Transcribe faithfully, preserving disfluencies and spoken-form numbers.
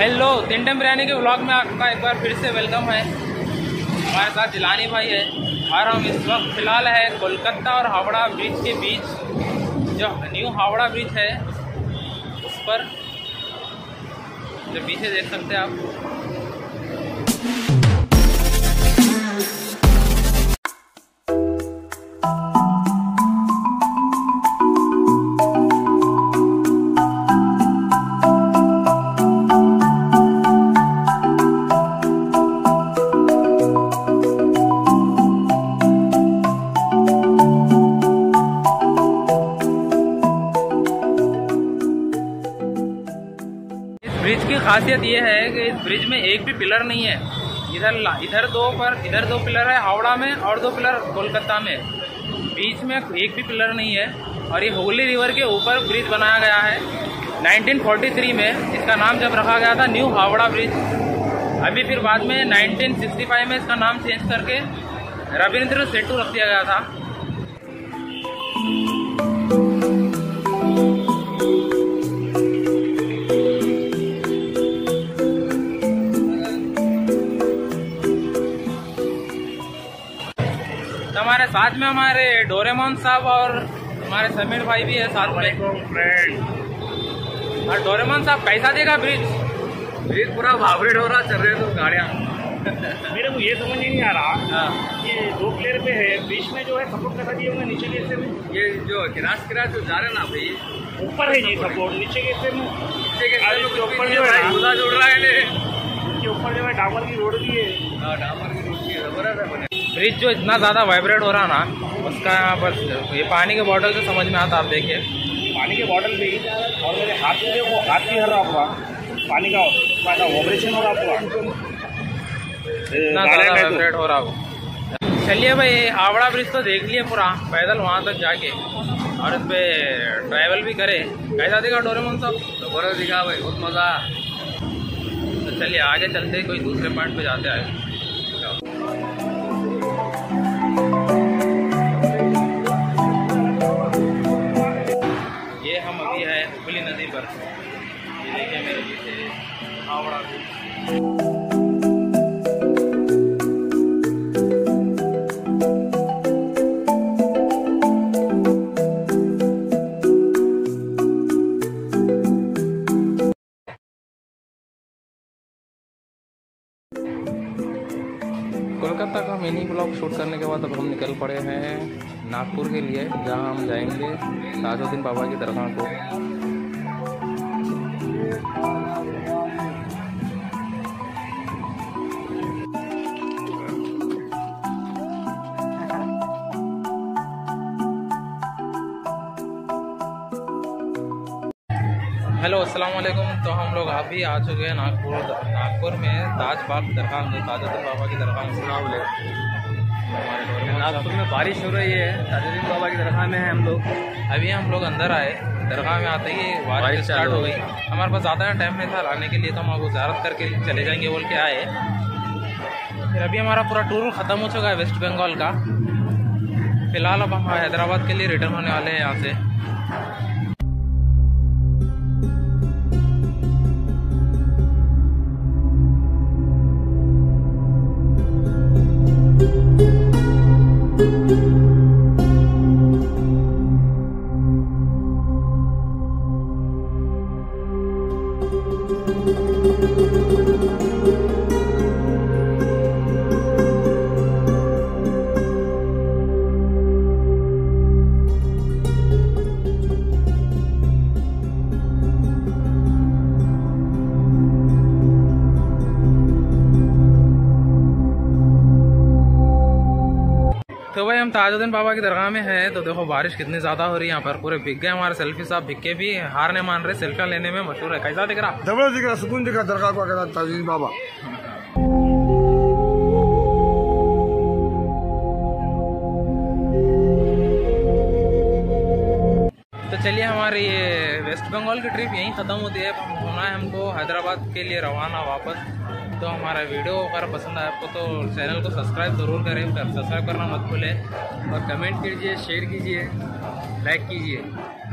Hello, तीन time biryani के vlog में आपका एक बार फिर से वेलकम है। हमारे साथ जिलानी भाई है और हम इस वक्त फ़िलहाल है कोलकाता और हावड़ा ब्रिज के बीच। जो न्यू हावड़ा ब्रिज है उस पर जो पीछे देख सकते हैं आप। ब्रिज की खासियत ये है कि इस ब्रिज में एक भी पिलर नहीं है। इधर इधर दो पर इधर दो पिलर है हावड़ा में और दो पिलर कोलकाता में। बीच में एक भी पिलर नहीं है और ये हुगली रिवर के ऊपर ब्रिज बनाया गया है। नाइनटीन फोर्टी थ्री में इसका नाम जब रखा गया था न्यू हावड़ा ब्रिज। अभी फिर बाद में नाइनटीन सिक्सटी फाइव में इसका नाम चेंज करके रविंद्र सेतु रख दिया गया था। हमारे साथ में हमारे डोरेमोन साहब और हमारे समीर भाई भी है साथ में। फ्रेंड और डोरेमोन साहब कैसा देगा ब्रिज? ब्रिज पूरा वाइब्रेट हो रहा, चल रहे तो गाड़ियाँ। मेरे को ये समझ ही नहीं आ रहा, ये दो प्लेयर पे है, बीच में जो है सपोर्ट कैसा दिए होंगे, नीचे के हिस्से में ये जो किरास किरास जो जा रहे हैं ना भाई, ऊपर है ये सपोर्ट, नीचे के हिस्से में नीचे के हिस्से में ऊपर जो है जुड़ा जुड़ रहा है, इसके ऊपर जो है डामर की रोड भी है। हाँ, डामर की रोड की जबरदस्त है बने। ब्रिज जो इतना ज़्यादा वाइब्रेट हो रहा ना, उसका यहाँ पर ये पानी के बॉटल से समझ में आता। आप देखिए पानी के बॉटल भी, और मेरे हाथ में वो हाथ भी हर रहा हुआ पानी का वाइब्रेशन हो रहा हुआ, इतना ज़्यादा वाइब्रेट हो रहा हो। चलिए भाई, हावड़ा ब्रिज तो देख लिए पूरा पैदल वहाँ तक जाके, और इस पर ट्रैवल भी करे। कैसा दिखा डोरेमोन साहब? जबरदस्त दिखा भाई, बहुत मज़ा। तो चलिए आगे चलते कोई दूसरे पॉइंट पे जाते हैं। ये हम अभी है हुगली नदी पर। ये देखिए मेरे पीछे हावड़ा ब्रिज। कोलकाता का मिनी ब्लॉग शूट करने के बाद अब हम निकल पड़े हैं नागपुर के लिए, जहां हम जाएंगे ताजुद्दीन बाबा की दरगाह को। हेलो, अस्सलाम वालेकुम। तो हम लोग अभी आ चुके हैं नागपुर नागपुर में ताज बाग दरगाह में, ताजुद्दीन बाबा की दरगाह में। नागपुर में बारिश हो रही है, ताजुद्दीन बाबा की दरगाह में है हम लोग। अभी हम लोग अंदर आए, दरगाह में आते ही बारिश स्टार्ट हो गई। हमारे पास ज़्यादा टाइम नहीं था आने के लिए, तो हम आपको ज़ियारत करके चले जाएंगे बोल के आए। फिर अभी हमारा पूरा टूर ख़त्म हो चुका है वेस्ट बंगाल का। फ़िलहाल अब हम हैदराबाद के लिए रिटर्न होने वाले हैं यहाँ से। तो भाई हम ताजुद्दीन बाबा की दरगाह में हैं। तो देखो बारिश कितनी ज़्यादा हो रही है यहाँ पर। पूरे भीग गए हमारे सेल्फी साहब, भीग के भी हार नहीं मान रहे, सेल्फियाँ लेने में मशहूर है। कैसा दिख रहा? जबरदस्त दिख रहा, सुकून दिख रहा दरगाह को अगर ताजुद्दीन बाबा। तो चलिए, हमारी ये वेस्ट बंगाल की ट्रिप यहीं ख़त्म होती है। होना है हमको हैदराबाद के लिए रवाना वापस। तो हमारा वीडियो अगर पसंद आए आपको तो चैनल को सब्सक्राइब ज़रूर करें, सब्सक्राइब करना मत भूलें, और कमेंट कीजिए, शेयर कीजिए, लाइक कीजिए।